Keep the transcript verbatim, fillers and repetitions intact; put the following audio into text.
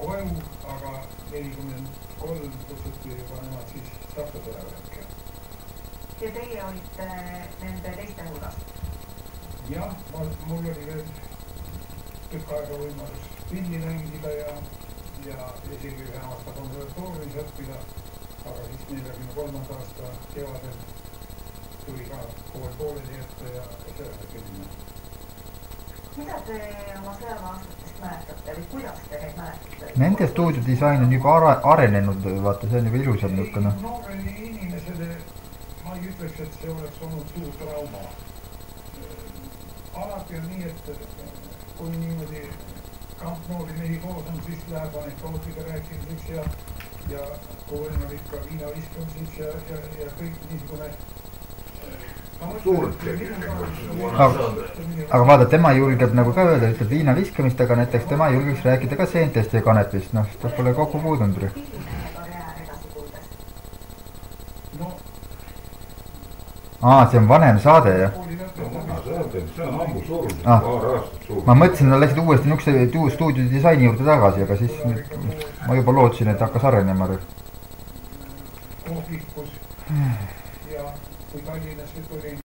koju, aga nelikümmend kolm kutsuti juba nemad siis Saksa sõjaväkke. Ja teie olite nende teiste hulgas? Jah, mul oli veel tükk aega võimalus pilli mängida ja, ja isegi ühe aasta konservatooriumis õppida, aga siis neljakümne kolmanda aasta kevadel tuli ka kool pooleli jätta ja sõjaväkke minna. Mida te oma sõjaväeaastatest mäletate või kuidas te neid mäletate? Nende stuudiodisain on juba arenenud, vaata, see on juba ilusam niisugune. Nooreni inimesele ma ei ütleks, et see oleks olnud suur trauma. Alati on nii, et kui niimoodi kamp noori mehi koos on, siis läheb anekdootide rääkimiseks ja, ja kui võimalik ka viina viskamiseks ja, ja, ja kõik niisugune suurt aga, aga vaata, tema julgeb nagu ka öelda, ütleb viina viskamist, aga näiteks tema julgeks rääkida ka seentest ja kanepist, noh, ta pole kokku puudunud. Aa, see on vanem saade, jah? See on ammu suurus, ah. paar aastat suurus. Ma mõtlesin, et läksid uuesti nukse stuudio disaini juurde tagasi, aga siis ma juba lootsin, et hakkas arenema. Kohvikus ja kui Tallinnasse tuli